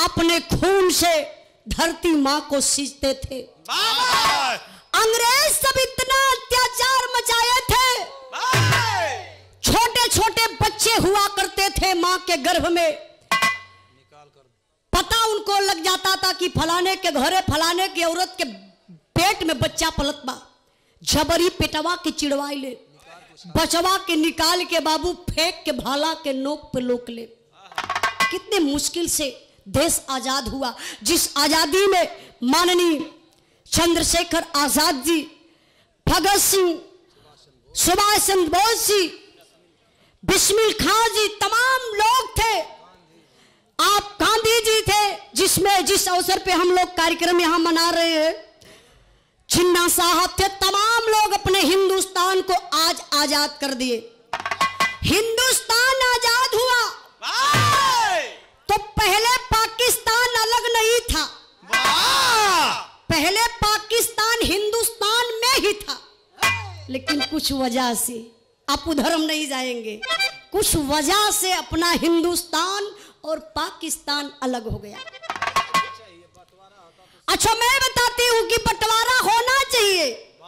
अपने खून से धरती माँ को सींचते थे। अंग्रेज सब इतना अत्याचार मचाए थे, छोटे छोटे बच्चे हुआ करते थे माँ के गर्भ में। पता उनको लग जाता था कि फलाने के घरे फलाने की औरत के पेट में बच्चा पलत बा, जबरी पेटवा के चिड़वाई ले, बचवा के निकाल के बाबू फेंक के भाला के नोक पे लोक ले। कितने मुश्किल से देश आजाद हुआ, जिस आजादी में माननीय चंद्रशेखर आजाद जी, भगत सिंह, सुभाष चंद्र बोस जी, बिस्मिल खां जी, तमाम लोग थे। आप गांधी जी थे, जिसमें जिस अवसर पे हम लोग कार्यक्रम यहां मना रहे हैं, जिन्ना साहब थे, तमाम लोग अपने हिंदुस्तान को आज आजाद कर दिए। हिंदुस्तान आजाद हुआ तो पहले पाकिस्तान अलग नहीं था, पहले पाकिस्तान हिंदुस्तान में ही था। लेकिन कुछ वजह से, आप उधर हम नहीं जाएंगे, कुछ वजह से अपना हिंदुस्तान और पाकिस्तान अलग हो गया। अच्छा, मैं बताती हूं कि बंटवारा होना चाहिए,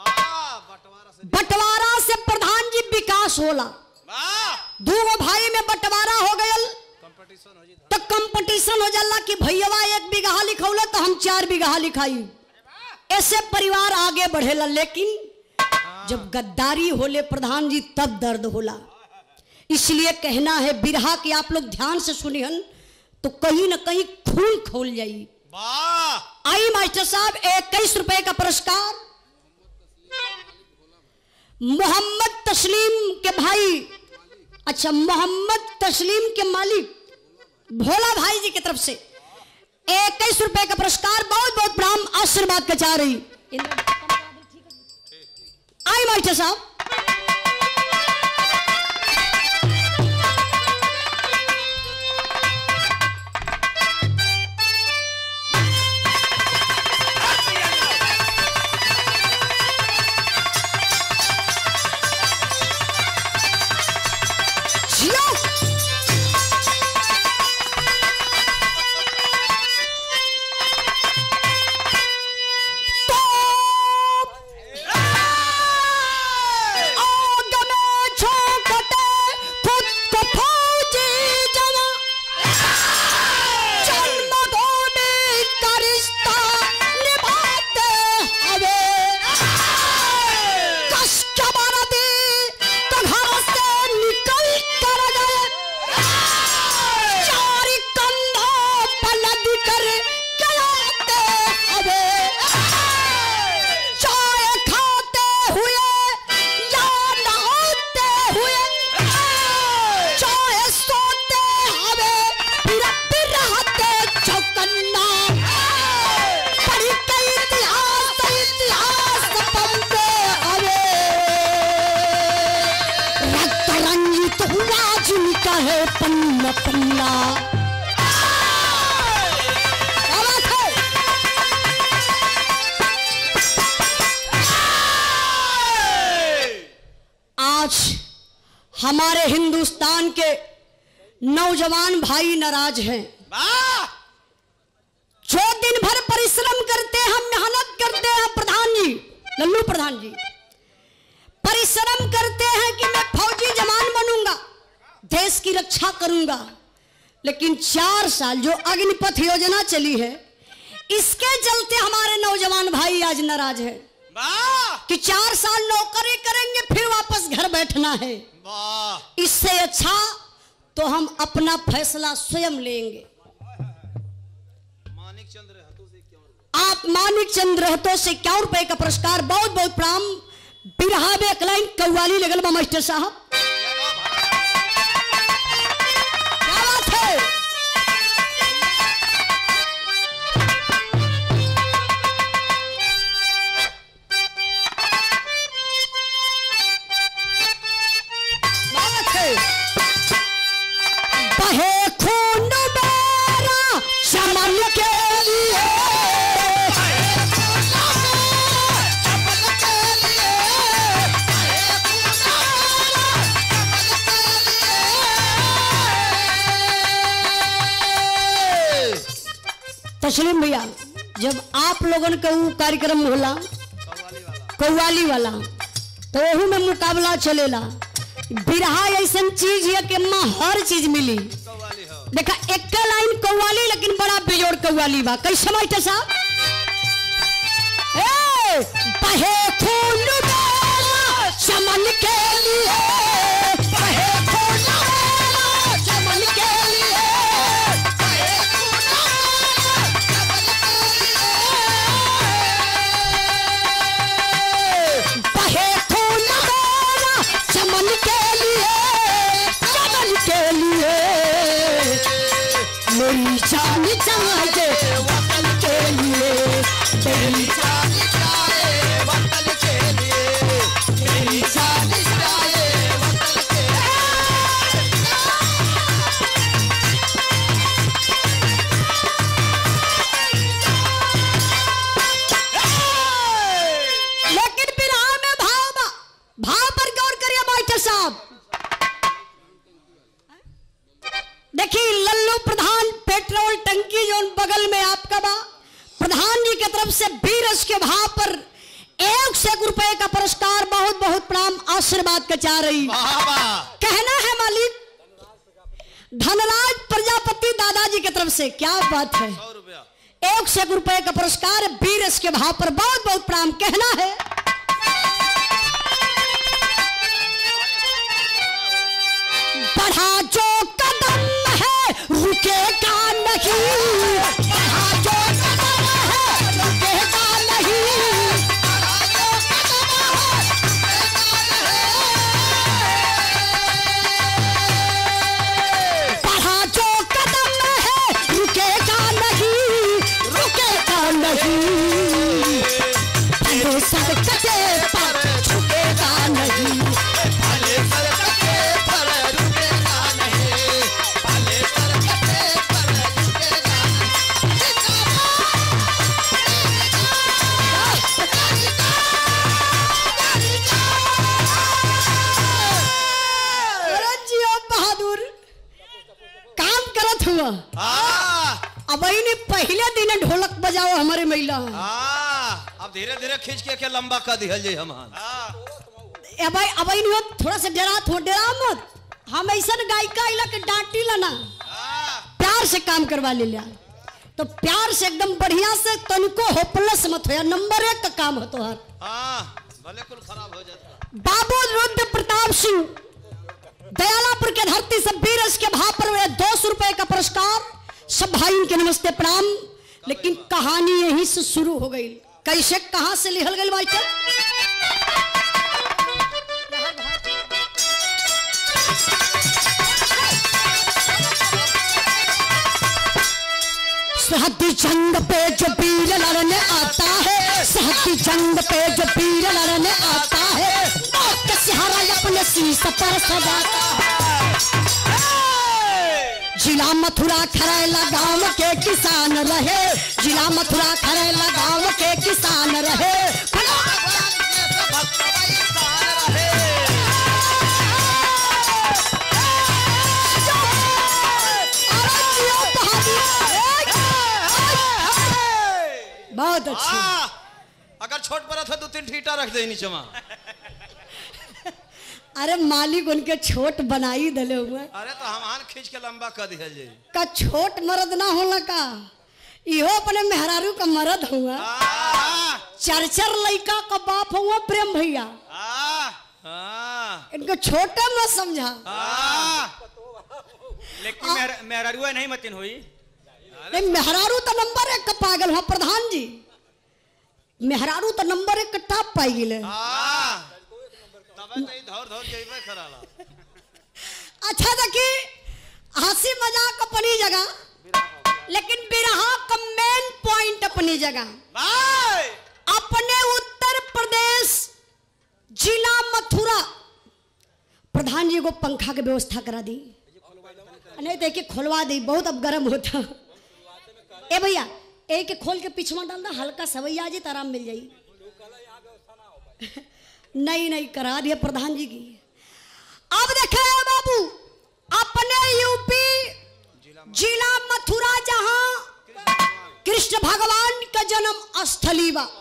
बंटवारा से प्रधान जी विकास होला। दूगो भाई में बंटवारा हो गया तो कंपटीशन हो जाला कि भैया 1 बीघा लिखौला तो हम 4 बीघा लिखाई, ऐसे परिवार आगे बढ़ेला। लेकिन जब गद्दारी होले प्रधान जी तब दर्द होला। इसलिए कहना है बिरहा कि आप लोग ध्यान से सुनिहन तो कहीं ना कहीं खून खोल जाई। आई मास्टर साहब, 21 रुपए का पुरस्कार मोहम्मद तस्लीम के भाई, अच्छा मोहम्मद तस्लीम के मालिक भोला भाई जी की तरफ से 21 रुपए का पुरस्कार, बहुत बहुत प्रणाम, आशीर्वाद का चाह रही। आई मास्टर साहब, पन्ना पन्ना आज हमारे हिंदुस्तान के नौजवान भाई नाराज हैं। जो दिन भर परिश्रम करते हैं, मेहनत करते हैं, प्रधान जी, लल्लू प्रधान जी परिश्रम करते हैं कि मैं फौजी जवान बनूंगा, देश की रक्षा करूंगा। लेकिन 4 साल जो अग्निपथ योजना चली है, इसके चलते हमारे नौजवान भाई आज नाराज है कि 4 साल नौकरी करेंगे फिर वापस घर बैठना है। इससे अच्छा तो हम अपना फैसला स्वयं लेंगे। आप मानिक चंद्र रहतो से 51 रुपए का पुरस्कार, बहुत बहुत प्रणाम। बिरहा में एक लाइन कव्वाली लगल बा मास्टर साहब, क्या बात है। बहे खून मेरा चमन के लिए, तस्लीम भैया, जब आप लोगन का वो कार्यक्रम होला कव्वाली वाला तो वही में मुकाबला चलेला। बिरहा ऐसा चीज है कि माँ हर चीज मिली। देखा एक लाइन कव्वाली लेकिन बड़ा बेजोड़ कव्वाली बा। कैसे मास्टर साहब? बहे खून मेरा चमन के लिए, बहे खून मेरा चमन के लिए, बहे खून मेरा चमन के लिए, चमन के लिए मेरी जान जाए वतन के लिए, मेरी जान जाए वतन के लिए, मेरी जान जाए वतन के लेकिन बिरहा में भाव पर गौर करिए मास्टर साहब। देखिए लल्लू प्रधान पेट्रोल टंकी जो बगल में आपका बा, प्रधान जी की तरफ से बीरस के भाव पर 1 रुपए का पुरस्कार, बहुत बहुत प्रणाम आशीर्वाद का चाह रही। कहना है मालिक धनराज प्रजापति दादाजी की तरफ से, क्या बात है, 1 रुपए का पुरस्कार बीरस के भाव पर, बहुत बहुत प्रणाम। कहना है बढ़ा जो कदम है रुकेगा नहीं, बढ़ा जो कदम है रुकेगा नहीं, बढ़ा जो कदम है रुकेगा नहीं, रुकेगा नहीं, भले सरकते पर झुकेगा नहीं, भले सरकते पर रुकेगा नहीं, भले सरकते पर झुकेगा नहीं। जियो बहादुर काम करत हुआ। अब ने पहले दिन ढोलक बजाओ हमारे महिला। अब धीरे धीरे खींच के लंबा कर दिहल जे हम। अब थोड़ा सा डरा मत। हम ऐसा गायिका इला के डांटी लाना, प्यार से काम करवा ले लिया तो प्यार से एकदम बढ़िया से, तनिको होपलेस मत हो, नंबर 1 का काम हो तो हर। भले कुल खराब हो जाता। बाबू रुद्र प्रताप सिंह दयालापुर के धरती से बीरस के भाव पर 200 रुपए का पुरस्कार। सब भाई के नमस्ते प्रणाम। लेकिन कहानी यहीं से शुरू हो गई। कैसे कहां से लिखल गई मास्टर? सरहदी जंग पे जो वीर लड़ने आता है, सरहदी जंग पे जो वीर लड़ने आता है, मौत का सहारा अपने शीश पर सजाता है। जिला मथुरा खरैला गांव के किसान रहे, जिला मथुरा खरैला गांव के किसान रहे, बहुत अच्छी। अगर छोट पड़ा था 2-3 ठीटा रख दे नीचे में। अरे मालिक उनके छोट बनाई दले हुए। अरे तो हम खींच के लंबा कर दिया जे का छोट मर्द ना होला का, इहो अपने मेहरारू का मर्द हुआ। 4 लड़का का बाप हुआ प्रेम भैया। इनको छोटा मत समझा। लेकिन मेहरारू नहीं मतिन हुई। मेहरारू तो नंबर 1 का पागल हुआ प्रधान जी। मेहरारू तो नंबर 1 का टॉप पाई गिले। अच्छा देखिए हंसी मजाक अपनी जगह, लेकिन बिरहा का मेन पॉइंट अपनी जगह। अपने उत्तर प्रदेश जिला मथुरा प्रधान जी को पंखा की व्यवस्था करा दी। नहीं देखिए खुलवा दी, बहुत अब गर्म होता। ए भैया एक खोल के पिछवा डाल दो, हल्का सवैया जी आराम मिल जाई। नहीं करा दिया प्रधान जी की। अब देखे बाबू अपने यूपी जिला मथुरा जहां कृष्ण भगवान का जन्म स्थली बा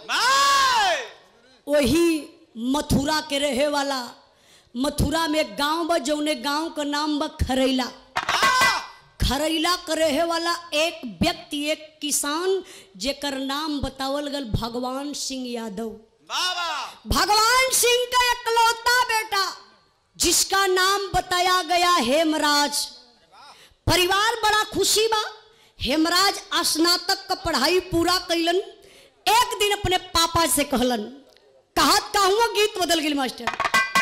वही मथुरा के रहे वाला। मथुरा में एक गांव बा जौने गांव का नाम बा खरैला। खरैला के रहे वाला एक व्यक्ति, एक किसान, जेकर नाम बतावल गल भगवान सिंह यादव। भगवान सिंह का इकलौता बेटा जिसका नाम बताया गया हेमराज। परिवार बड़ा खुशी बा। हेमराज स्नातक का पढ़ाई पूरा कैलन। एक दिन अपने पापा से कहलन, कहत कहूँ गीत बदल गई मास्टर।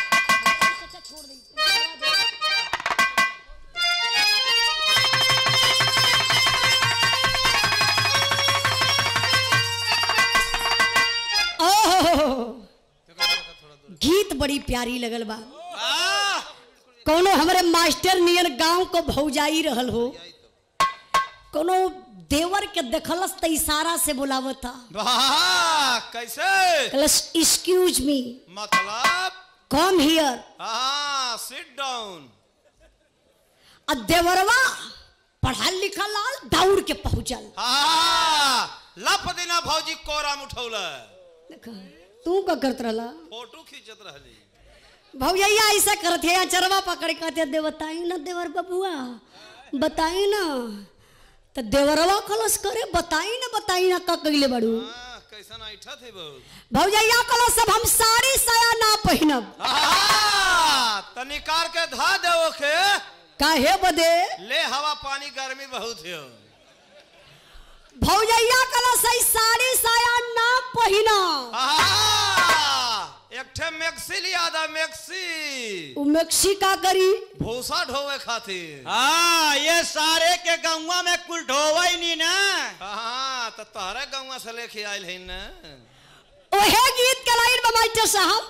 गीत बड़ी प्यारी लगल बा। कोनो हमारे मास्टर नियन गांव को भौजाई रहल हो, कोनो देवर के देखलस त इशारा से बुलावत था। कैसे? एक्सक्यूज मी, मतलब कम हियर। Sit down. देवरवा पढ़ा लिखा लाल दौड़ के पहुंचल। लप दिना भौजी कोराम उठौला। तू का करत रहला? फोटो खींचत रहली। भौजैया ऐसा करत है, चरवा पकड़ कहते दे बताई ना देवर बबुआ, बताई ना। तो देवरवा खलस करे बताई ना का कइले बड़ू। कैसन ऐठा थे बहुत। भौजैया खलस सब हम साड़ी साया ना पहिनब। तनिकार के धा देओ के काहे बदे? ले हवा पानी गर्मी बहुत है। भौजैया खलस साड़ी साया ना पहिना। एक ठे मैक्सी लिया दा। मैक्सी। उ मैक्सी का करी? भूसा ढोवे खातिर। ये सारे के गौवा में कुल ढोवा ही नहीं ना। तो तोहरे गौवा से लेके आयल है ना। ओहे गीत के लाइन में मास्टर साहब।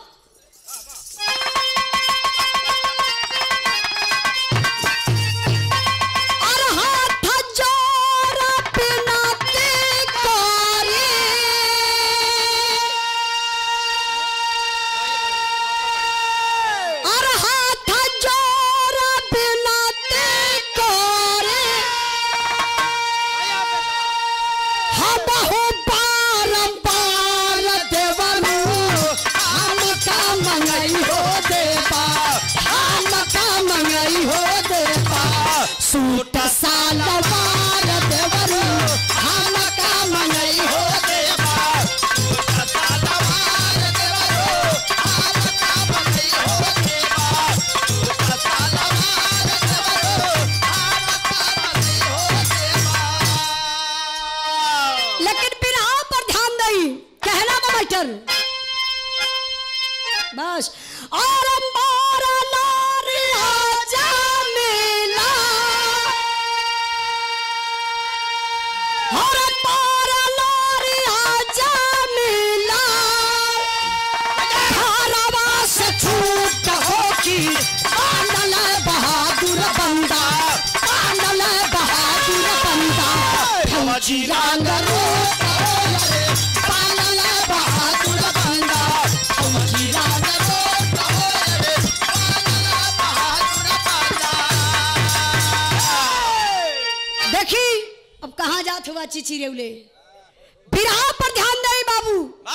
सूट सालवार देवरू हम का मंगई हो देवा। सूट सालवार देवरू हम का मंगई हो देवा। सूट सालवार देवरू हम का मंगई हो देवा। लेकिन बिरहा पर ध्यान दई कहना बा मास्टर बस। और मारा नारी आजा मिला, और मारा नारी आजा मिला, हरवा से छूट होगी पांडल बहादुर बंदा, पांडल बहादुर बंदा। फौजी रंग रूप पांडल बहादुर बंदा, फौजी रंग कहाँ जात हुआ चिची रेवले। बिरहा पर ध्यान दे बाबू।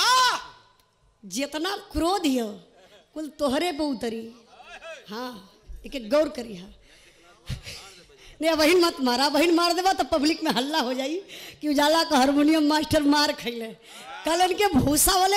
जितना क्रोध है कुल तोहरे पे उतरी। हाँ एक एक गौर करी। हाँ नहीं बहन मत मारा, बहन मार देवा तो पब्लिक में हल्ला हो जाई कि उजाला का हारमोनियम मास्टर मार खैले। कल इनके भूसा वाले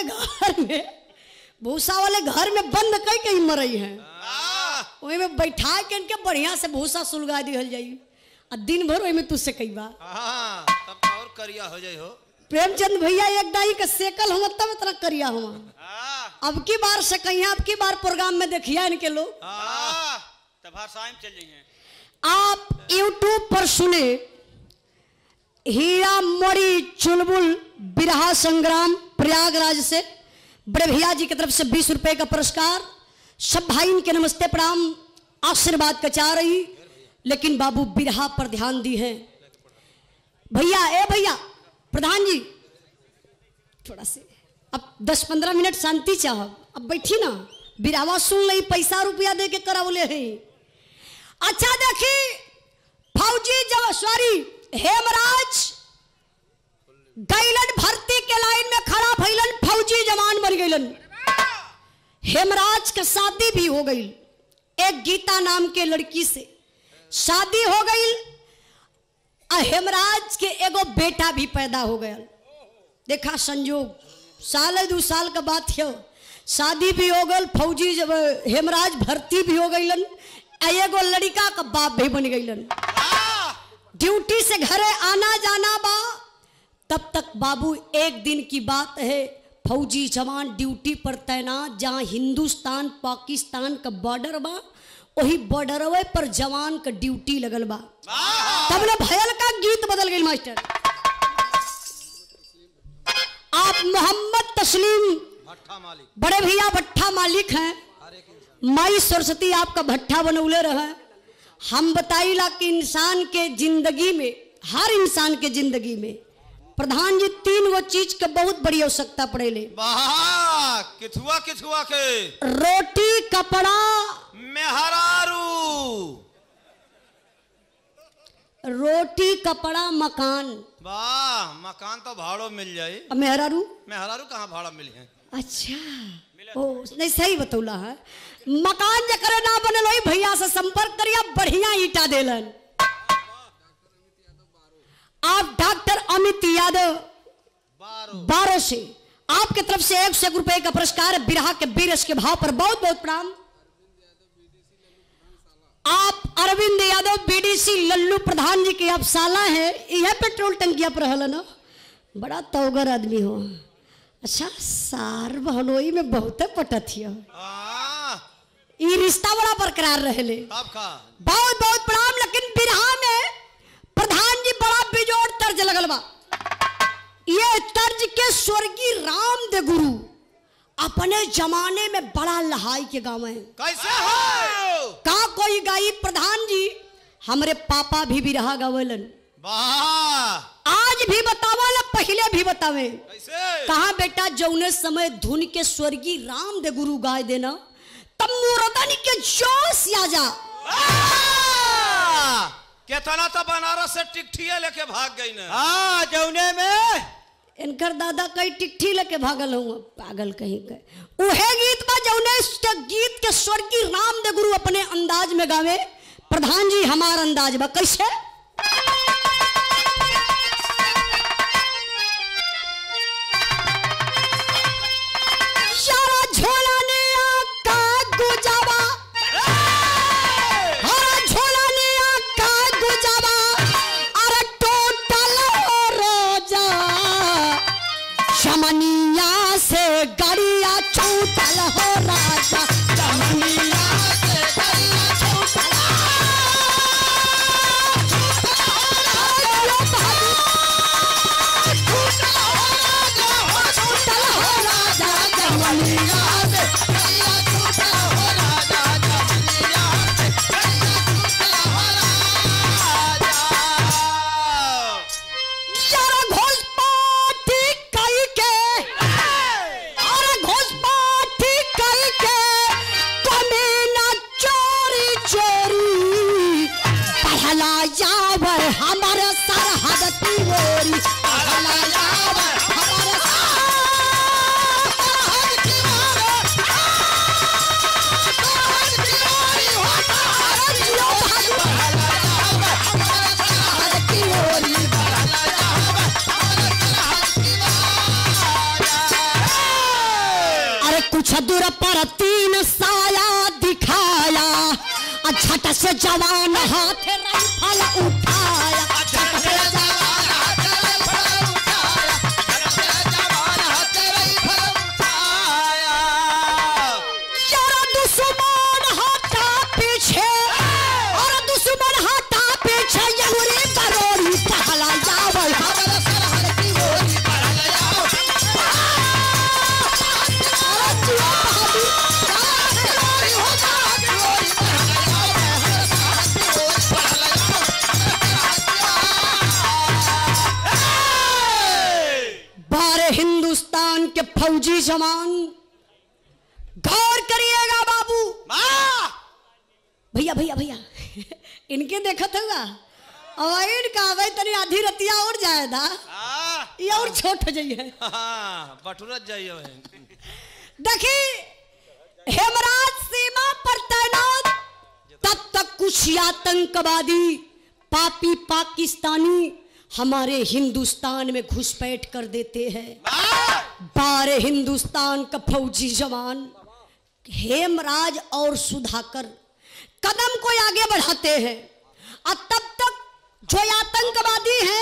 घर में बंद कई कहीं मरई है। वही में बैठा के इनके बढ़िया से भूसा सुलगा दिहल जाई। दिन भर वही में तुझसे कई बार तब और करिया हो जाए हो। प्रेमचंद भैया एक डाई का सेकल हो तब इतना करिया हो। अब की बार से कहीं अब की बार प्रोग्राम में देखिए इनके लोग तब हर शाम चल जाइए। आप YouTube पर सुने हीरा मोड़ी चुलबुल बिरहा संग्राम प्रयागराज से बड़े भैया जी की तरफ से 20 रुपए का पुरस्कार। सब भाई इनके नमस्ते प्रणाम आशीर्वाद का चाह रही। लेकिन बाबू बिरहा पर ध्यान दी है भैया प्रधान जी थोड़ा से अब 10-15 मिनट शांति चाह। अब बैठी ना बिरहा सुन ली, पैसा रुपया दे के करावले हैं। अच्छा देखी फौजी जब सॉरी हेमराज गैलन भर्ती के लाइन में खड़ा भइलन, फौजी जवान बन गइलन। हेमराज का शादी भी हो गई, एक गीता नाम के लड़की से शादी हो गई। हेमराज के एगो बेटा भी पैदा हो गया। देखा संजोग, साल 2 साल का बात है, शादी भी हो गई, फौजी जब हेमराज भर्ती भी हो गईलन, एगो लड़का का बाप भी बन गईलन। ड्यूटी से घरे आना जाना बा। तब तक बाबू एक दिन की बात है, फौजी जवान ड्यूटी पर तैनात, जहां हिंदुस्तान पाकिस्तान का बॉर्डर बा, वही बॉर्डरवे पर जवान का ड्यूटी लगल बा। तब ना भयल का गीत बदल गई मास्टर। आप मोहम्मद तस्लीम भट्ठा मालिक, बड़े भैया भट्ठा मालिक हैं, माई सरस्वती आपका भट्ठा बनौले रहे। हम बताइला कि इंसान के जिंदगी में, हर इंसान के जिंदगी में प्रधान जी 3 गो चीज के बहुत बड़ी आवश्यकता पड़ेले। किथुआ किथुआ के रोटी, कपड़ा, मेहरारू। रोटी, कपड़ा, मकान। वाह, मकान तो भाड़ों मिल जाए, मेहरारू मेहरारू कहाँ भाड़ा मिले हैं? अच्छा, ओ नहीं सही बतौला है। मकान जकरे ना बनल होई, भैया से संपर्क करिए, बढ़िया ईटा देलन। आप डॉक्टर अमित यादव 12 से आपके तरफ से 101 रुपए का पुरस्कार, बिरहा के बीरस के भाव पर बहुत बहुत प्रणाम। आप अरविंद यादव बीडीसी लल्लू प्रधान जी के आप साला है, यह पेट्रोल टंकिया पर रहल ना, बड़ा तौगर आदमी हो। अच्छा, सार बहनोई में बहुत पटथिया, ये रिश्ता बड़ा बरकरार रहे। बहुत बहुत प्रणाम। लेकिन बिरहा में प्रधान जी बड़ा बिजोड़ तर्ज लगल बा। ये तर्ज के स्वर्गीय राम दे गुरु अपने जमाने में बड़ा लहाई के गाँव है। कैसे हो? का कोई गाई प्रधान जी, हमरे पापा भी बिरहा गावलन। आज भी बतावल, पहले भी बतावे। कहा बेटा, जौने समय धुन के स्वर्गीय राम दे गुरु गाय देना, तब मुरदन के जोश आ जा। केतना तो बनारस से टिकठिया लेके भाग गई ना। हाँ, जौने में इनकर दादा कई टिकठी लेके भागल हूँ, पागल कहीं के। उहे गीत बा जौने गीत के स्वर्गीय राम दे गुरु अपने अंदाज में गावे। प्रधान जी हमार अंदाज बा कैसे? यारा झोला ने आका गुजावा, हरा झोला ने आका गुजावा, अरे टोटल रोजा चमनिया से गड़िया छूटल हो राजा, चमनिया से गड़िया छूटल हमारे सरहद की ओरी, अरे कुछ दूर पर 3 साया दिखाया, झट से जवान हाथ राइफल उठाया, यारा दुश्मन हटा पीछे, और दुश्मन हटा पीछे, यमुरी बरोरी पहला जावल हमारे सरहद की ओरी, पहला जाओ। हिंदुस्तान के फौजी जवान गौर करिएगा बाबू। भैया भैया भैया इनके देखत होगा, और इनका तनी आधी रतिया और जाएगा। ये और छोट हो जाइए। हाँ बटुरत जाइए बहन। देखी हेमराज सीमा पर तैनात, तब तक कुछ आतंकवादी पापी पाकिस्तानी हमारे हिंदुस्तान में घुसपैठ कर देते हैं। 12 हिंदुस्तान का फौजी जवान हेमराज और सुधाकर कदम को आगे बढ़ाते हैं। और तब तक जो आतंकवादी हैं,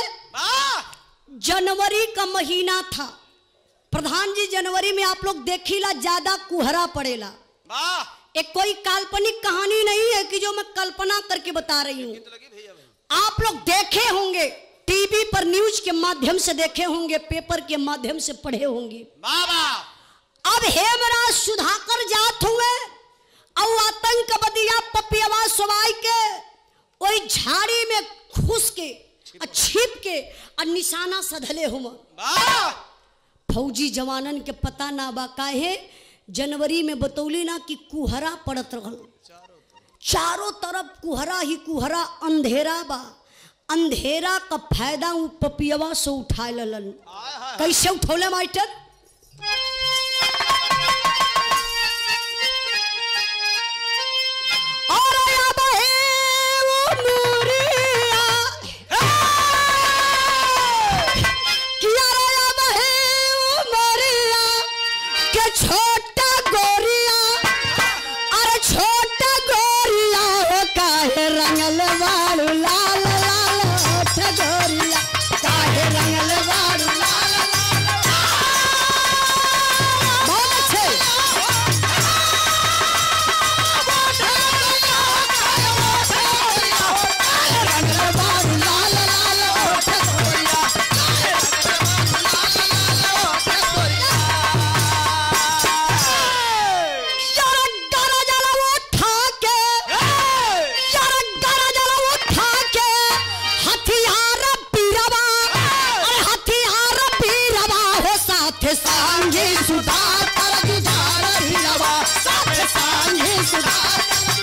जनवरी का महीना था प्रधान जी, जनवरी में आप लोग देखिला ज्यादा कुहरा पड़ेला। एक कोई काल्पनिक कहानी नहीं है कि जो मैं कल्पना करके बता रही हूँ। आप लोग देखे होंगे, टीवी पर न्यूज के माध्यम से देखे होंगे, पेपर के माध्यम से पढ़े होंगे। अब हेमराज सुधाकर जात हुए और आतंकवादिया पपियावा सवाई के वही झाड़ी में घुस के छिप के और निशाना सधले हुआ। फौजी जवानन के पता ना बा काहे जनवरी में बतौली ना कि कुहरा पड़त रहल, चारों तरफ कुहरा ही कुहरा, अंधेरा बा। अंधेरा का फायदा उ पपियवा से उठा ललन। कैसे उठौले मास्टर? छोटा गोरिया, अरे छोटा गोरिया हो काहे रंगल वालू लाल लाल, होठ गोरिया काहे रंगल वालू लाल लाल। बहुत अच्छे। रंगल वालू लाल लाल, होठ गोरिया सांगे सुधाकर जुझार हिलवा, साथ सांगे सुधाकर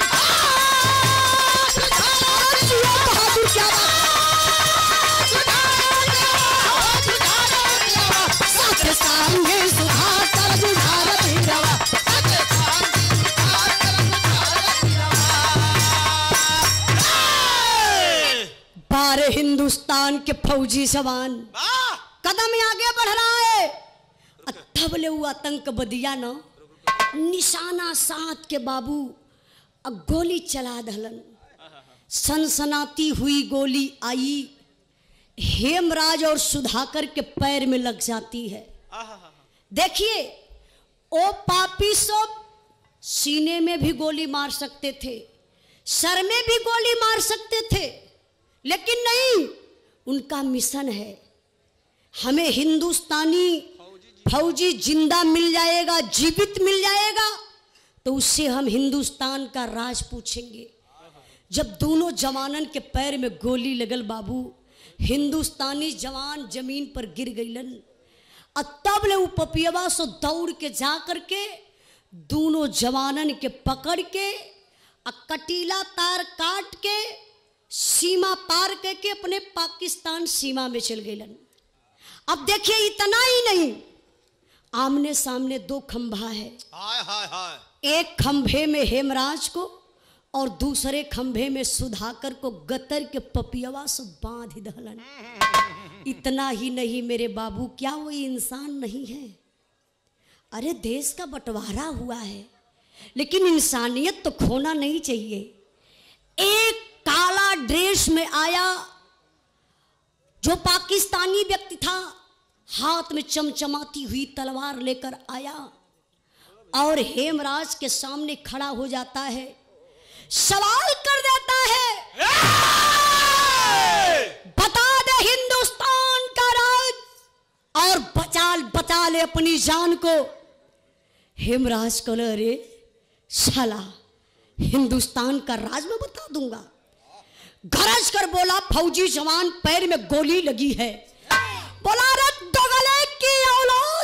बहादुर क्या साथ सांगे सुधाकर जुझार हिलवा। 12 हिंदुस्तान के फौजी जवान कदम आगे बढ़ रहा है। तब ले वो आतंकवादिया न निशाना साथ के बाबू गोली चला दहलन। सनसनाती हुई गोली आई, हेमराज और सुधाकर के पैर में लग जाती है। देखिए ओ पापी सब सीने में भी गोली मार सकते थे, सर में भी गोली मार सकते थे, लेकिन नहीं, उनका मिशन है हमें हिंदुस्तानी फौजी जिंदा मिल जाएगा, जीवित मिल जाएगा तो उससे हम हिंदुस्तान का राज पूछेंगे। जब दोनों जवानन के पैर में गोली लगल बाबू, हिंदुस्तानी जवान जमीन पर गिर गईलन। और तब ले वो पपियवा से दौड़ के जा करके दोनों जवानन के पकड़ के कटीला तार काट के सीमा पार करके अपने पाकिस्तान सीमा में चल गईलन। अब देखिए इतना ही नहीं, आमने सामने 2 खंभा है। हाय हाय हाय। एक खंभे में हेमराज को और दूसरे खंभे में सुधाकर को गतर के पपियवा से बांध दहलन। इतना ही नहीं मेरे बाबू, क्या वो इंसान नहीं है? अरे देश का बंटवारा हुआ है, लेकिन इंसानियत तो खोना नहीं चाहिए। एक काला ड्रेस में आया जो पाकिस्तानी व्यक्ति था, हाथ में चमचमाती हुई तलवार लेकर आया और हेमराज के सामने खड़ा हो जाता है, सवाल कर देता है, बता दे हिंदुस्तान का राज और बचा ले अपनी जान को। हेमराज को अरे साला हिंदुस्तान का राज मैं बता दूंगा। गरज कर बोला फौजी जवान, पैर में गोली लगी है। बोला रे दोगले की औलाद,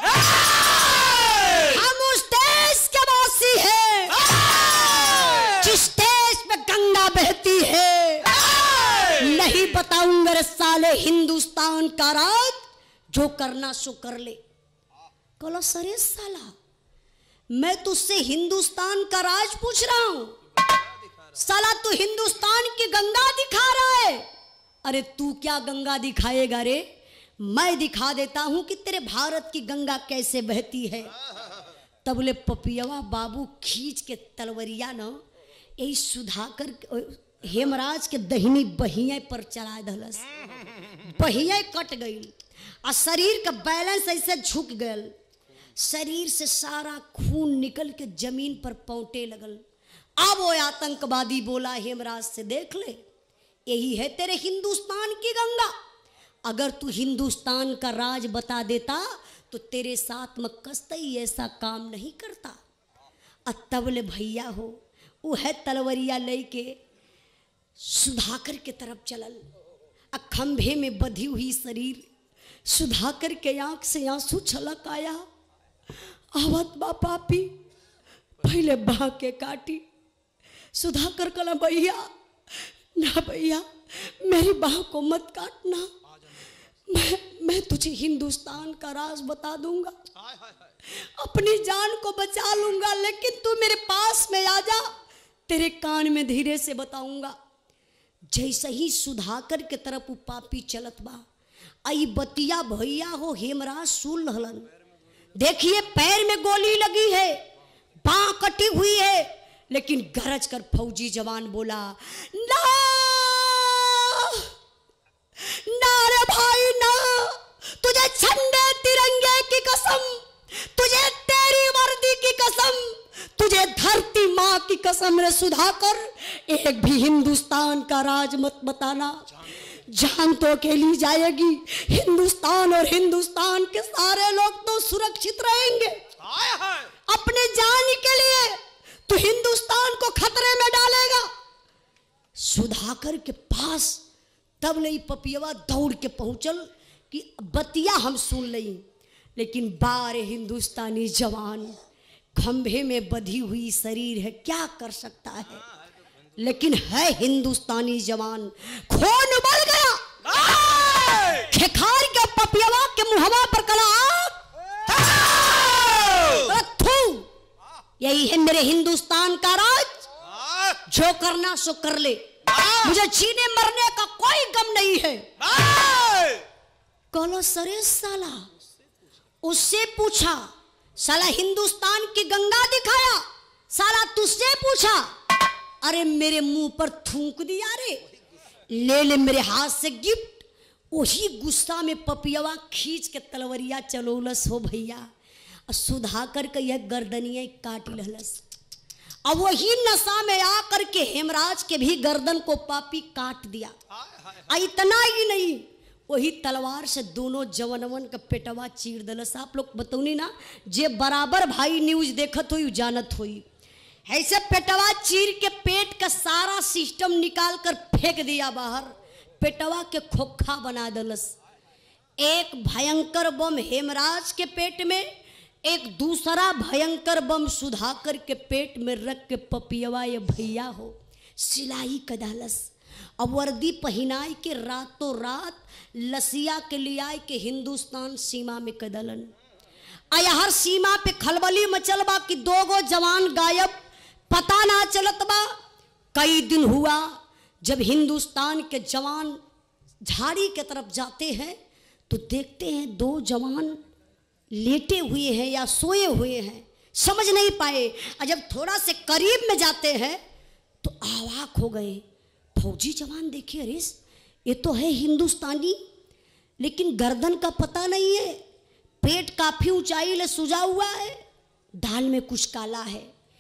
हम उस देश के वासी हैं जिस देश में गंगा बहती है। नहीं बताऊंगा रे साले हिंदुस्तान का राज, जो करना सो कर ले। कहला सरे साला, मैं तुझसे हिंदुस्तान का राज पूछ रहा हूं, साला तू हिंदुस्तान की गंगा दिखा रहा है। अरे तू क्या गंगा दिखाएगा रे, मैं दिखा देता हूं कि तेरे भारत की गंगा कैसे बहती है। तब ले पपियवा बाबू खींच के तलवरिया न यही सुधाकर हेमराज के दहिनी बहिया पर चला दलस, बहिया कट गई और शरीर का बैलेंस ऐसे झुक गयल, शरीर से सारा खून निकल के जमीन पर पौटे लगल। अब वो आतंकवादी बोला हेमराज से, देख ले यही है तेरे हिंदुस्तान की गंगा, अगर तू हिंदुस्तान का राज बता देता तो तेरे साथ में कतई ऐसा काम नहीं करता। तबले भैया हो वो है तलवरिया लेके सुधाकर के तरफ चलल, खंभे में बधी हुई शरीर, सुधाकर के आंख से आंसू छलक आया। आवत बा पापी, पहले बहा के काटी। सुधाकर कला भैया ना भैया, मेरी बाह को मत काटना, मैं तुझे हिंदुस्तान का राज बता दूंगा, अपनी जान को बचा लूंगा, लेकिन तू मेरे पास में आ जा, तेरे कान में धीरे से बताऊंगा। जैसे ही सुधाकर के तरफ वो पापी चलत बा, आई बतिया भैया हो हेमराज सुन रहलन। देखिए पैर में गोली लगी है, बाह कटी हुई है, लेकिन गरज कर फौजी जवान बोला, ना ना रे भाई ना, तुझे झंडे तिरंगे की कसम, तुझे तेरी वर्दी की कसम, तुझे धरती माँ की कसम रे सुधाकर, एक भी हिंदुस्तान का राज मत बताना, जान तो अकेली जाएगी, हिंदुस्तान और हिंदुस्तान के सारे लोग तो सुरक्षित रहेंगे, अपने जान के लिए तो हिंदुस्तान को खतरे में डालेगा। सुधाकर के पास तब लई पपियवा दौड़ के पहुंचल कि बतिया हम सुन लई, लेकिन बारे हिंदुस्तानी जवान, खंभे में बधी हुई शरीर है, क्या कर सकता है, लेकिन है हिंदुस्तानी जवान। खून उबल गया, खेखार के पपियवा के मुहवा पर कला, यही है मेरे हिंदुस्तान का राज, जो करना सो कर ले, मुझे जीने मरने का कोई गम नहीं है। कहलो सरे साला, उससे पूछा, साला हिंदुस्तान की गंगा दिखाया, साला तुझसे पूछा, अरे मेरे मुंह पर थूक दिया रे, ले ले मेरे हाथ से गिफ्ट। वही गुस्सा में पपियवा खींच के तलवरिया चलोलस हो भैया, सुधाकर के यह गर्दनिया काट लहलस। अब वही नशा में आकर के हेमराज के भी गर्दन को पापी काट दिया। इतना ही नहीं, वही तलवार से दोनों जवनवन का पेटवा चीर दलस। आप लोग बतौनी ना, जे बराबर भाई न्यूज देखत हुई जानत हुई, ऐसे पेटवा चीर के पेट का सारा सिस्टम निकाल कर फेंक दिया बाहर, पेटवा के खोखा बना दलस। एक भयंकर बम हेमराज के पेट में, एक दूसरा भयंकर बम सुधाकर के पेट में रख के पपियवा ये भैया हो सिलाई कदालस। अब वर्दी पहनाई के रातों रात लसिया के लियाई के हिंदुस्तान सीमा में कदलन। हर सीमा पे खलबली मचल बा कि 2 गो जवान गायब, पता ना चलत बा। कई दिन हुआ जब हिंदुस्तान के जवान झाड़ी के तरफ जाते हैं तो देखते हैं 2 जवान लेटे हुए हैं या सोए हुए हैं, समझ नहीं पाए। और जब थोड़ा से करीब में जाते हैं तो अवाक हो गए। फौजी जवान देखिए, अरे ये तो है हिंदुस्तानी, लेकिन गर्दन का पता नहीं है, पेट काफी ऊंचाई ले सुजा हुआ है, दाल में कुछ काला है।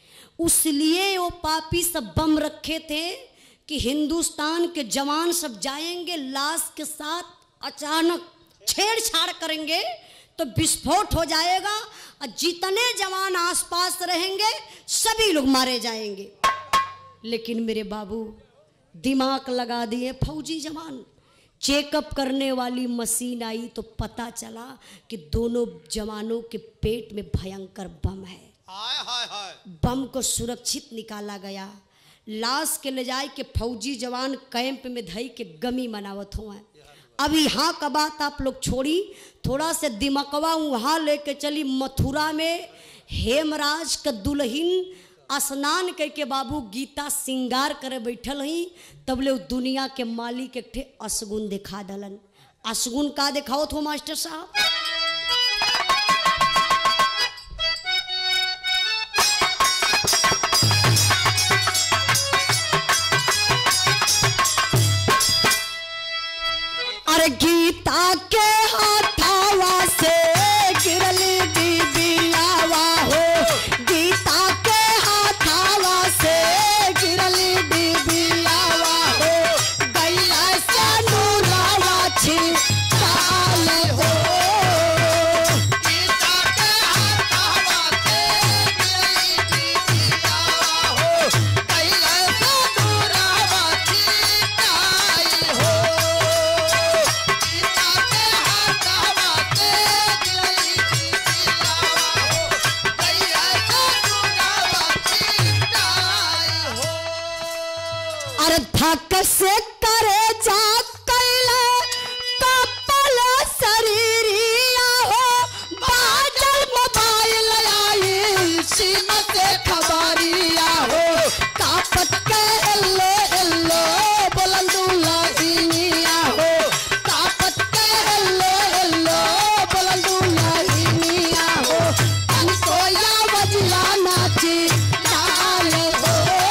उसलिए वो पापी सब बम रखे थे कि हिंदुस्तान के जवान सब जाएंगे लाश के साथ, अचानक छेड़छाड़ करेंगे तो विस्फोट हो जाएगा और जितने जवान आसपास रहेंगे सभी लोग मारे जाएंगे। लेकिन मेरे बाबू दिमाग लगा दिए फौजी जवान। चेकअप करने वाली मशीन आई तो पता चला कि दोनों जवानों के पेट में भयंकर बम है। बम को सुरक्षित निकाला गया। लाश के ले जाए के फौजी जवान कैंप में धई के गमी मनावत हुआ। अब यहाँ का बात आप लोग छोड़ी, थोड़ा से दिमकवा वहाँ लेके चली मथुरा में। हेमराज का दुल्हन स्नान करके बाबू गीता श्रृंगार करे बैठल ही, तब ले दुनिया के मालिक एक ठे असगुन दिखा दलन। असगुन का दिखाओ थो मास्टर साहब? अरे गीता के हाथावा से गिरली डिबियावा हो, गीता के हाथावा से गिरली डिबियावा हो, गैला से नूरावा छिपाल हो। गीता के हाथावा से गिरली डिबियावा हो, गैला से नूरावा छिपाल हो। अरे धक से करे जा कैला कपल शरीरिया हो, बाजल मोबाइल आई सीम से खबरिया हो, कापत के एल्लो एल्लो बोलंदुला इनिया हो, कापत के एल्लो एल्लो बोलंदुला इनिया हो, हमको या बजला नाची डाल हो।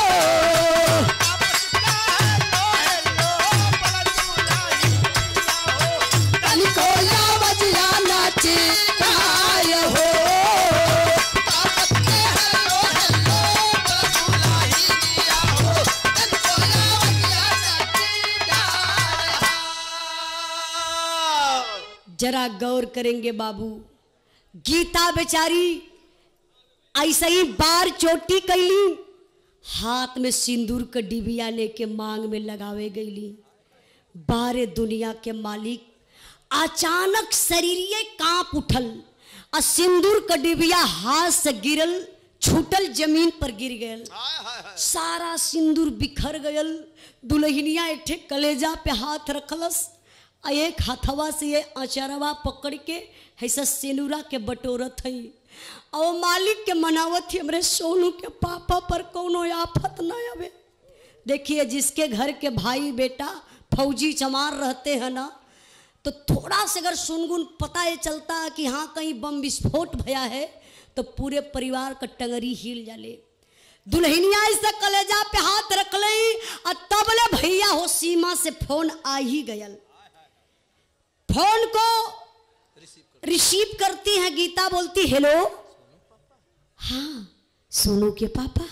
जरा गौर करेंगे बाबू, गीता बेचारी ऐसे ही बार चोटी कैली, हाथ में सिंदूर का डिबिया लेके मांग में लगावे गईली। बारे दुनिया के मालिक अचानक शरीरिये कांप उठल और सिंदूर का डिबिया हाथ से गिरल, छूटल जमीन पर गिर गयल। सारा सिंदूर बिखर गयल। दुल्हनिया एक कलेजा पे हाथ रखलस, एक हाथवा से ये अचरवा पकड़ के ऐसा सिनुरा के बटोरत है और मालिक के मनावत ही हमरे सोनू के पापा पर कोनो आफत न आवे। देखिए जिसके घर के भाई बेटा फौजी चमार रहते हैं ना, तो थोड़ा से अगर सुनगुन पता ये चलता है कि हाँ कहीं बम विस्फोट भया है तो पूरे परिवार का टंगरी हिल जाले। दुल्हनिया इसे कलेजा पे हाथ रख ली और तबले भैया हो सीमा से फोन आ ही गयल। फोन को रिसीव करती हैं गीता, बोलती हेलो, हाँ सोनू के पापा।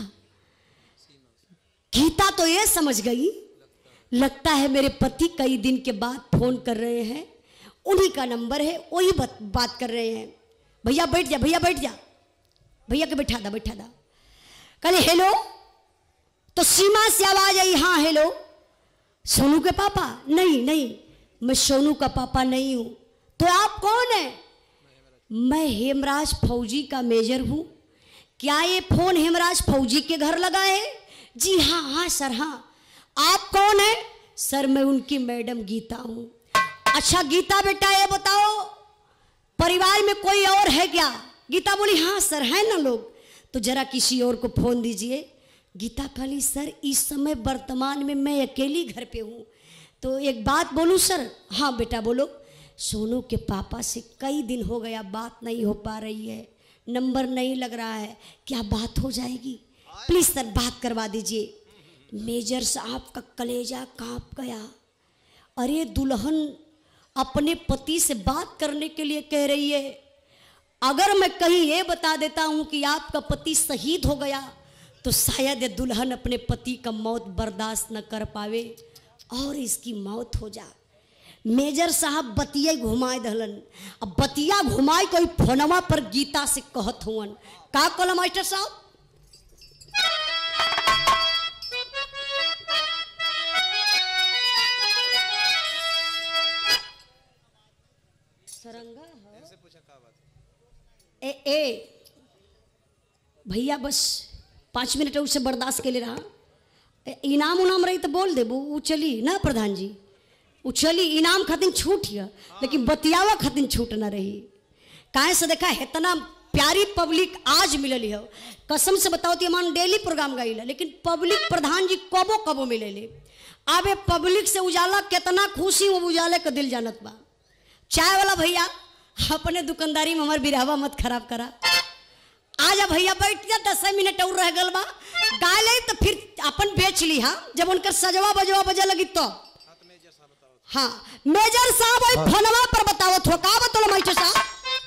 गीता तो ये समझ गई, लगता है मेरे पति कई दिन के बाद फोन कर रहे हैं, उन्हीं का नंबर है, वही बात कर रहे हैं। भैया बैठ जा, भैया बैठ जा, भैया के बैठा दा। कहे हेलो, तो सीमा से आवाज आई, हाँ हेलो सोनू के पापा? नहीं मैं सोनू का पापा नहीं हूं। तो आप कौन है? मैं हेमराज फौजी का मेजर हूं। क्या ये फोन हेमराज फौजी के घर लगा है? जी हाँ सर, हाँ। आप कौन है? सर मैं उनकी मैडम गीता हूं। अच्छा गीता बेटा ये बताओ परिवार में कोई और है क्या? गीता बोली हाँ सर है ना लोग। तो जरा किसी और को फोन दीजिए। गीता कहली सर इस समय वर्तमान में मैं अकेली घर पे हूँ, तो एक बात बोलूँ सर? हाँ बेटा बोलो। सोनू के पापा से कई दिन हो गया बात नहीं हो पा रही है, नंबर नहीं लग रहा है, क्या बात हो जाएगी? प्लीज़ सर बात करवा दीजिए। मेजर साहब का कलेजा कांप गया। अरे दुल्हन अपने पति से बात करने के लिए कह रही है, अगर मैं कहीं ये बता देता हूँ कि आपका पति शहीद हो गया तो शायद दुल्हन अपने पति का मौत बर्दाश्त न कर पावे और इसकी मौत हो जा। मेजर साहब बतिया घुमाए दहलन। अब बतिया घुमाए कोई फोनवा पर गीता से कहत हुवन, का कहला मास्टर साहब? सरंगा ए भैया बस 5 मिनट उससे बर्दाश्त के लिए रहा। इनाम उनाम रही तो बोल दे वो चली ना प्रधान जी। उछली इनाम खातिर छूट है, लेकिन बतियावा खातिर छूट ना रही। काहे से देखा है इतना प्यारी पब्लिक आज मिलली है। कसम से बताओ तो मान डेली प्रोग्राम गई है, लेकिन पब्लिक प्रधान जी कबो कबो मिले। अब ये पब्लिक से उजाला कितना खुशी वो उजाले का दिल जानत बा। चाय वाला भैया अपने दुकानदारी में हमार बिरहवा मत खराब करा। आजा भैया बैठ जा, 10 मिनट और रह गल बा, गा ले तो फिर अपन बेच ली। हाँ जब उनकर सजवा बजवा बजे लगी तो हाँ मेजर साहब वही फोनवा पर बतावत हो का बतौल मास्टर साहब।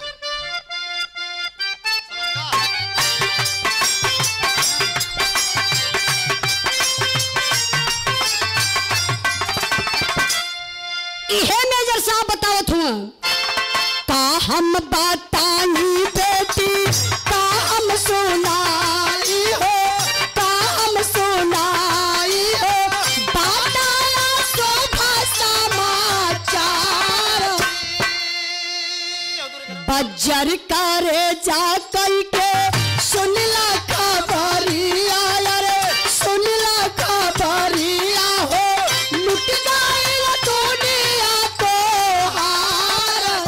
इहे मेजर साहब बतावत हुआ का हम बताई बेटी का हम सुनाई हो, का हम सुनाई हो, बताया शोभा समाचार बजर करे जा कई के सुनला खबरिया रे, सुनला खबरिया हो, लुट गई दुनिया को हार।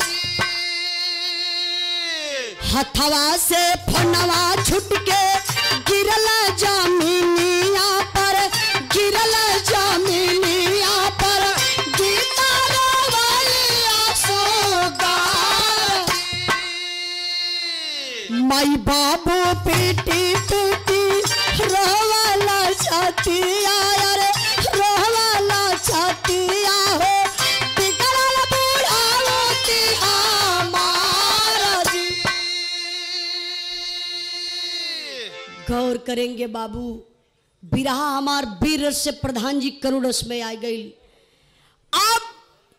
हथवा से फनवा छुट के गिरल जमीनिया पर, गिरल जमीनिया पर, गीता रोवलिया सोगार। माई बाबू पीटी पीटी रोवला छतिया रे, रोवला छतिया हो, बिगड़ल बुढ़ावती हमार जी। गौर करेंगे बाबू, बिरहा हमार बीर से प्रधान जी करोड़स में आ गई। अब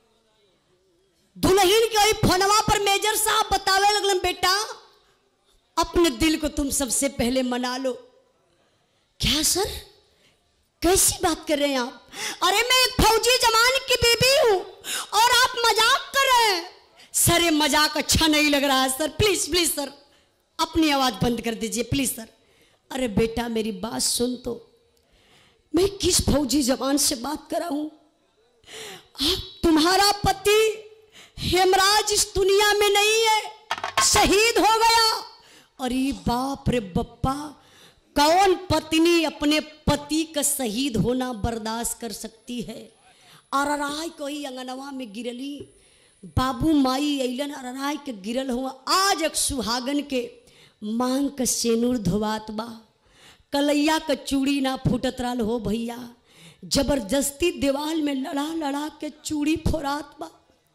दुल्हन के फोनवा पर मेजर साहब बतावे लगलन बेटा अपने दिल को तुम सबसे पहले मना लो। क्या सर कैसी बात कर रहे हैं आप? अरे मैं एक फौजी जवान की बीबी हूं और आप मजाक कर रहे हैं। सर ये मजाक अच्छा नहीं लग रहा है सर, प्लीज प्लीज सर अपनी आवाज बंद कर दीजिए प्लीज सर। अरे बेटा मेरी बात सुन, तो मैं किस फौजी जवान से बात कर रहा हूं? आप तुम्हारा पति हेमराज इस दुनिया में नहीं है, शहीद हो गया। अरे बाप रे बप्पा, कौन पत्नी अपने पति का शहीद होना बर्दाश्त कर सकती है? अरराय कोई अंगनवा में गिरली, बाबू माई अइलन अरराय के गिरल हुआ। आज एक सुहागन के मांग का सेनूर धोवात बा, कलैया का चूड़ी ना फूटत रहल हो भैया, जबरदस्ती दीवाल में लड़ा लड़ा के चूड़ी फोरात बा।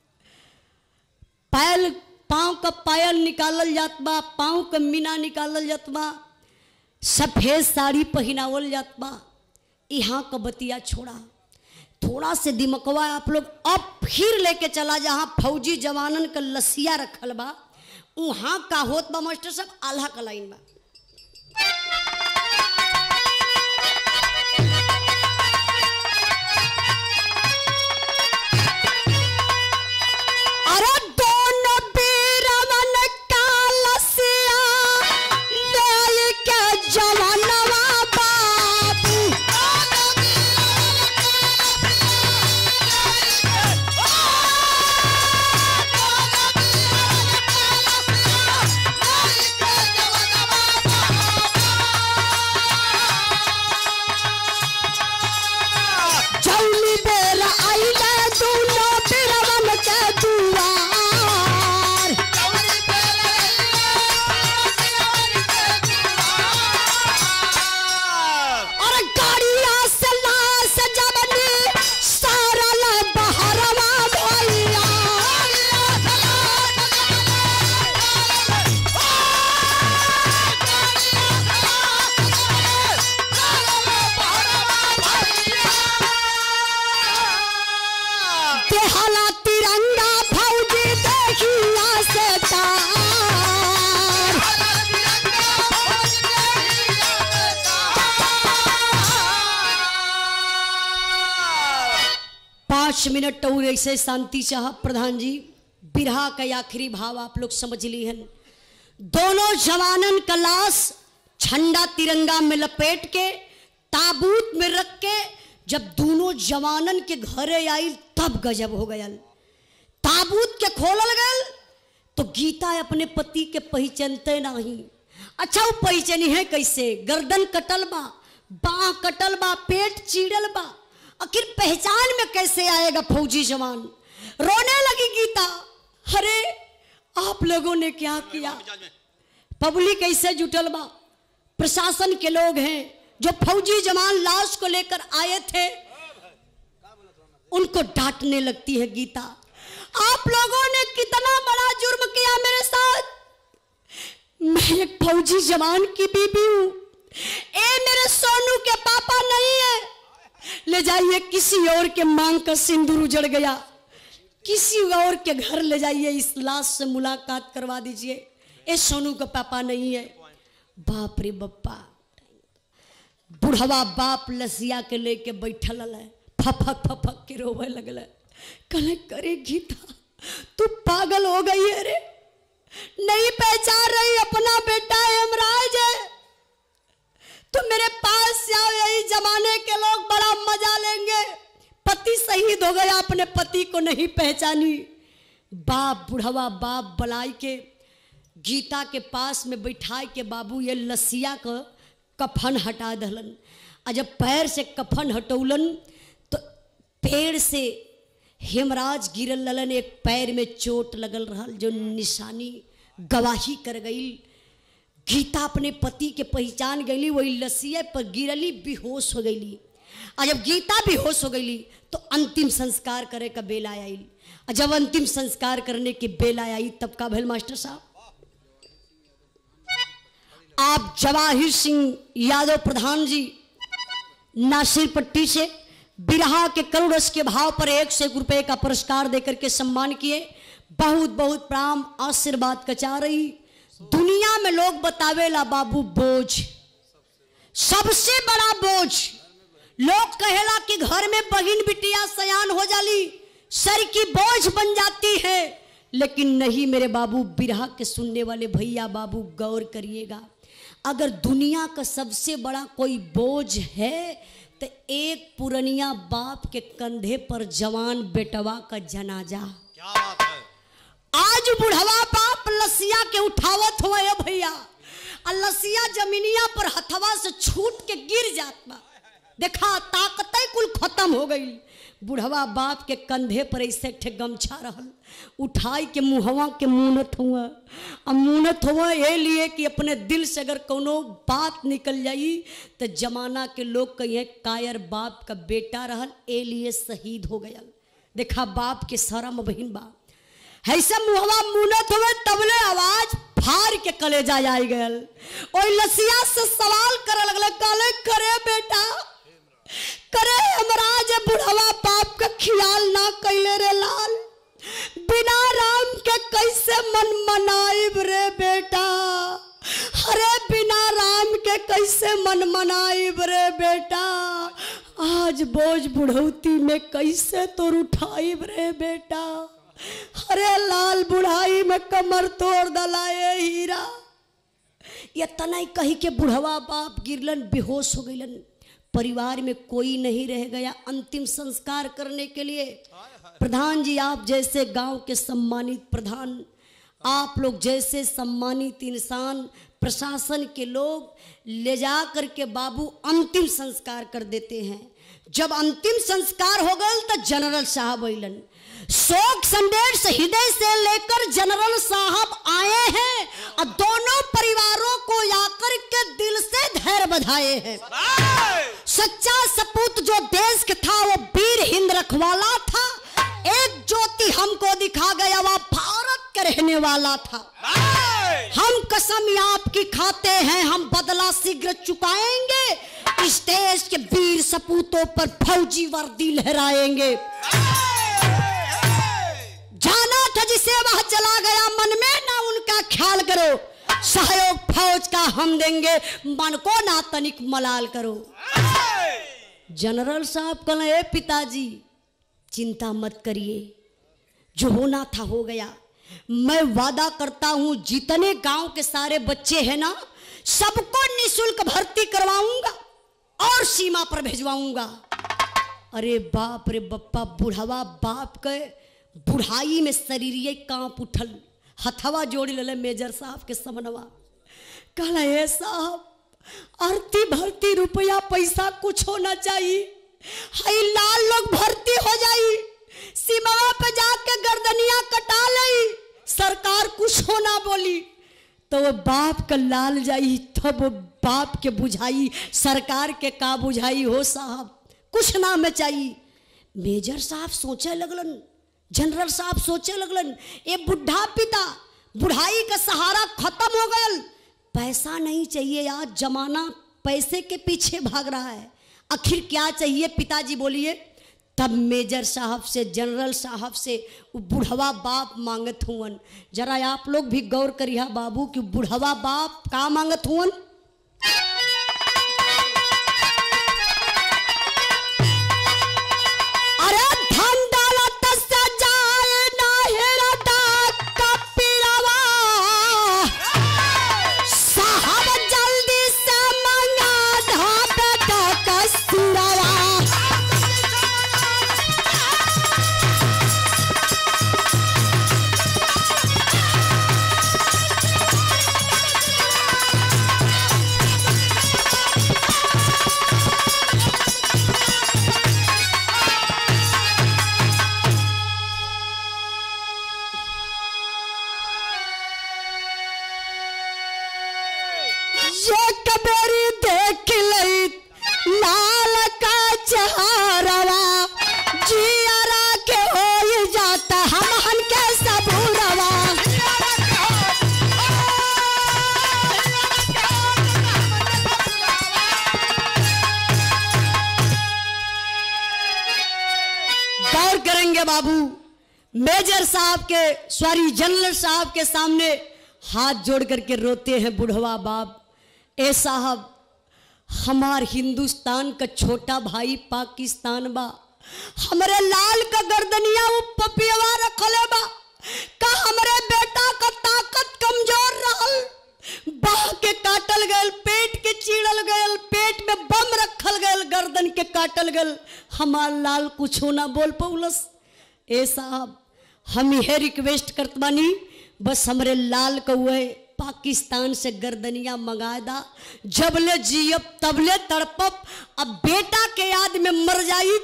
पायल पाँव का पायल निकालल जात बा, पाँव का मीना निकालल जात बा, सफेद साड़ी पहनावल जात बा। यहाँ का बतिया छोड़ा, थोड़ा से दिमकवा आप लोग अब फिर लेके चला जहाँ फौजी जवानन का लसिया रखल बा, वहाँ का होत बा मास्टर साहब आल्हा का लाइन बा। मिनट और ऐसे शांति चाह प्रधान जी। बिरहा का आखिरी भाव आप लोग समझ ली हैं। दोनों जवानन का लाश झंडा तिरंगा में लपेट के ताबूत में रख के जब दोनों जवानन के घरे आई तब गजब हो गया। ताबूत के खोलल गल तो गीता अपने पति के पहचानते नहीं। अच्छा वो पहचानी है कैसे? गर्दन कटल बा, बाह कटल बा, पेट चीड़ल बा, आखिर पहचान में कैसे आएगा फौजी जवान? रोने लगी गीता। अरे आप लोगों ने क्या किया? पब्लिक कैसे जुटल बा, प्रशासन के लोग हैं जो फौजी जवान लाश को लेकर आए थे, उनको डांटने लगती है गीता। आप लोगों ने कितना बड़ा जुर्म किया मेरे साथ। मैं एक फौजी जवान की बीबी हूं, ए मेरे सोनू के पापा नहीं है। ले जाइए, किसी और के मांग का सिंदूर उजड़ गया, किसी और के घर ले जाइए, इस लाश से मुलाकात करवा दीजिए, ए सोनू का पापा नहीं है। बाप रे बप्पा, बुढ़वा बाप लसिया के लेके बैठल है, फफक फफक के रोवे लगल। कले करे गीता तू पागल हो गई है रे, नहीं पहचान रही अपना बेटा हेमराज है। तुम मेरे पास से आओ, यही जमाने के लोग बड़ा मजा लेंगे। पति शहीद हो गया, अपने पति को नहीं पहचानी। बाप बुढ़वा बाप बुलाई के गीता के पास में बैठाए के बाबू ये लसिया का कफन हटा दहलन। और जब पैर से कफन हटौलन तो पेड़ से हेमराज गिरल ललन, एक पैर में चोट लगल रहल जो निशानी गवाही कर गई। गीता अपने पति के पहचान गईली, वही लसिया पर गिरली, बेहोश हो गईली। और जब गीता बेहोश हो गईली तो अंतिम संस्कार करे का बेला आई। और जब अंतिम संस्कार करने की बेला आई तब का भेल मास्टर साहब? आप जवाहिर सिंह यादव प्रधान जी नासिरपट्टी से बिरहा के करुण रस के भाव पर 101 रुपए का पुरस्कार देकर के सम्मान किए। बहुत बहुत प्राम आशीर्वाद कचा रही। दुनिया में लोग बतावेला बाबू बोझ, सबसे बड़ा बोझ। लोग कहेला कि घर में बहन बिटिया सयान हो जाली, सर की बोझ बन जाती है, लेकिन नहीं मेरे बाबू, बिरहा के सुनने वाले भैया बाबू गौर करिएगा। अगर दुनिया का सबसे बड़ा कोई बोझ है तो एक पुरनिया बाप के कंधे पर जवान बेटवा का जनाजा। क्या बात है? आज बुढ़वा बाप लसिया के उठावत हुआ है भैया, और लसिया जमीनिया पर हथवा से छूट के गिर जात बा। देखा ताकत कुल खत्म हो गई। बुढ़वा बाप के कंधे पर ऐसे ठे गमछा रहल, उठाई के मुहवा के मुनत हुआ। अब मुनत हुआ ये लिए कि अपने दिल से अगर कोनो बात निकल जाई तो जमाना के लोग कहिए कायर बाप का बेटा रहल, ए लिए शहीद हो गया। देखा बाप के शरम बहिन बा, ऐसे मुहवा मुनत हुए तबले आवाज फाड़ के कलेजा आई गयल। और लसिया से सवाल करे लगल, काले करे बेटा करे हेमराज बुढ़वा बाप का ख्याल ना कैले रे लाल, बिना राम के कैसे मन मनाइब रे बेटा, अरे बिना राम के कैसे मन मनाइब रे बेटा, आज बोझ बुढ़ौती में कैसे तोर उठाइब रे बेटा, अरे लाल बुढ़ाई में कमर तोड़ दलाए हीरा। ये तनाई कही के बुढ़वा बाप गिरलन, बेहोश हो गईलन। परिवार में कोई नहीं रह गया अंतिम संस्कार करने के लिए। प्रधान जी, आप जैसे गांव के सम्मानित प्रधान, आप लोग जैसे सम्मानित इंसान, प्रशासन के लोग ले जा करके बाबू अंतिम संस्कार कर देते हैं। जब अंतिम संस्कार हो गए तो जनरल साहब अइलन। शोक संदेश हृदय से लेकर जनरल साहब आए हैं और दोनों परिवारों को आकर के दिल से धैर्य बधाए हैं। सच्चा सपूत जो देश के था वो वीर हिंद रखवाला था, एक ज्योति हमको दिखा गया वह भारत के रहने वाला था। हम कसम आपकी खाते हैं, हम बदला शीघ्र चुकाएंगे, इस देश के वीर सपूतों पर फौजी वर्दी लहराएंगे। जाना था जिसे वह चला गया, मन में ना उनका ख्याल करो, सहयोग फौज का हम देंगे, मन को ना तनिक मलाल करो। जनरल साहब कहे, पिताजी चिंता मत करिए, जो होना था हो गया। मैं वादा करता हूं जितने गांव के सारे बच्चे हैं ना, सबको निःशुल्क भर्ती करवाऊंगा और सीमा पर भेजवाऊंगा। अरे बाप रे बप्पा, बुढ़वा बाप के बुढ़ाई में शरीरिये कांप उठल, हथवा जोड़ी ले मेजर साहब के समनवा। कहला हे साहब, आरती भर्ती रुपया पैसा कुछ होना चाहिए, हाई लाल लोग भर्ती हो जाई, सीमा पे जाके गर्दनिया कटा लई, सरकार कुछ होना बोली तो वो बाप का लाल जाई, तब वो बाप के बुझाई, सरकार के का बुझाई हो साहब, कुछ ना में चाहिए। मेजर साहब सोचे लगलन, जनरल साहब सोचे लगलन, ये बुढ़ा पिता, बुढ़ाई का सहारा खत्म हो गया, पैसा नहीं चाहिए, आज जमाना पैसे के पीछे भाग रहा है, आखिर क्या चाहिए पिताजी बोलिए। तब मेजर साहब से, जनरल साहब से वो बुढ़वा बाप मांगत हुवन। जरा आप लोग भी गौर करिए बाबू कि बुढ़वा बाप का मांगत हुवन। अरे धन दौलत से जाए ना हेरा का पीरावा, साहब जल्दी से मंगा ढाबे का कस्तूरावा। ये कबेरी देख लई लाल का चेहरवा, जियरा के हो जाता हमहन के सबूरवा। गौर करेंगे बाबू, मेजर साहब के, सॉरी जनरल साहब के सामने हाथ जोड़ करके रोते हैं बुढ़वा बाप। ए साहब, हमार हिंदुस्तान का छोटा भाई पाकिस्तान बा, हमरे लाल का गर्दनिया वो पपियवा रखले बा, का हमरे बेटा का ताकत कमजोर रहल, बाह के काटल गयल, पेट के चीड़ल गयल, पेट में बम रखल गयल, गर्दन के काटल गयल, हमार लाल कुछ ना बोल पौलस। ए साहब, हम यह रिक्वेस्ट करत बानी, बस हमरे लाल का हुए पाकिस्तान से गर्दनिया मंगा दा, जबले जियब तबले तड़पब, अब बेटा के याद में मर जाई,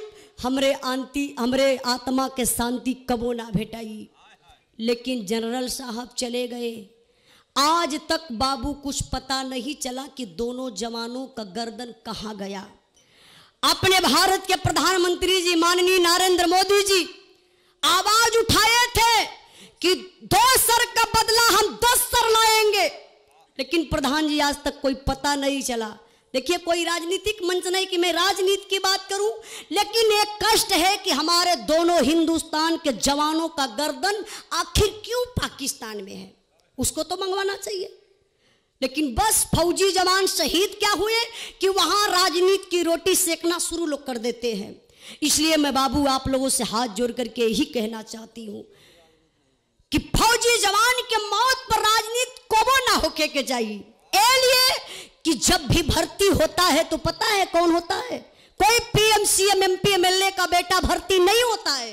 हमरे आत्मा के शांति कबो ना भेटाई। लेकिन जनरल साहब चले गए, आज तक बाबू कुछ पता नहीं चला कि दोनों जवानों का गर्दन कहाँ गया। अपने भारत के प्रधानमंत्री जी माननीय नरेंद्र मोदी जी आवाज उठाए थे कि 2 सर का बदला हम 10 सर लाएंगे, लेकिन प्रधान जी आज तक कोई पता नहीं चला। देखिए, कोई राजनीतिक मंच नहीं कि मैं राजनीति की बात करूं, लेकिन एक कष्ट है कि हमारे दोनों हिंदुस्तान के जवानों का गर्दन आखिर क्यों पाकिस्तान में है, उसको तो मंगवाना चाहिए। लेकिन बस फौजी जवान शहीद क्या हुए कि वहां राजनीति की रोटी सेकना शुरू लोग कर देते हैं। इसलिए मैं बाबू आप लोगों से हाथ जोड़ करके यही कहना चाहती हूं कि फौजी जवान के मौत पर राजनीति कोबो ना होके के चाहिए। लिए कि जब भी भर्ती होता है तो पता है कौन होता है, कोई पीएम सीएम एमपी एमएलए का बेटा भर्ती नहीं होता है।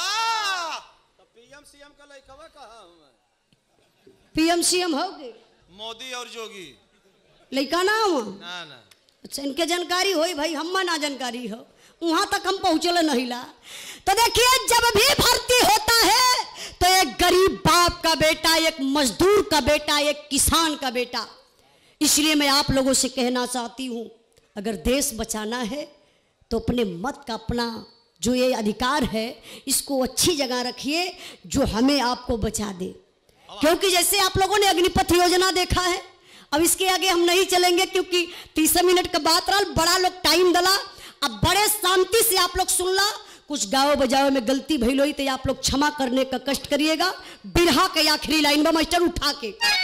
तो पीएम सीएम का लड़कवा कहाँ हूँ? पीएम सीएम होगे मोदी और जोगी लड़का ना हो ना ना। अच्छा, इनके जानकारी हो भाई, हम ना जानकारी हो, वहां तक हम पहुंचल नहीं ला। तो देखिए, जब भी भर्ती होता है तो एक गरीब बाप का बेटा, एक मजदूर का बेटा, एक किसान का बेटा। इसलिए मैं आप लोगों से कहना चाहती हूं, अगर देश बचाना है तो अपने मत का, अपना जो ये अधिकार है इसको अच्छी जगह रखिए जो हमें आपको बचा दे। क्योंकि जैसे आप लोगों ने अग्निपथ योजना देखा है, अब इसके आगे हम नहीं चलेंगे क्योंकि 30 मिनट का बात रहा, बड़ा लोग टाइम दला, अब बड़े शांति से आप लोग सुनला। कुछ गाँव बजाओ में गलती भइल होई तो आप लोग क्षमा करने का कष्ट करिएगा। बिरहा के आखिरी लाइन में मास्टर उठा के